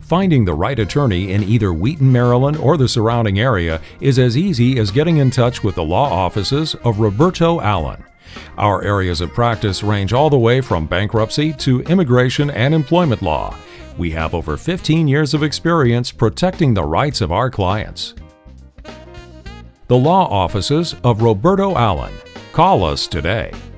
Finding the right attorney in either Wheaton, Maryland or the surrounding area is as easy as getting in touch with the law offices of Roberto Allen. Our areas of practice range all the way from bankruptcy to immigration and employment law. We have over 15 years of experience protecting the rights of our clients. The law offices of Roberto Allen. Call us today.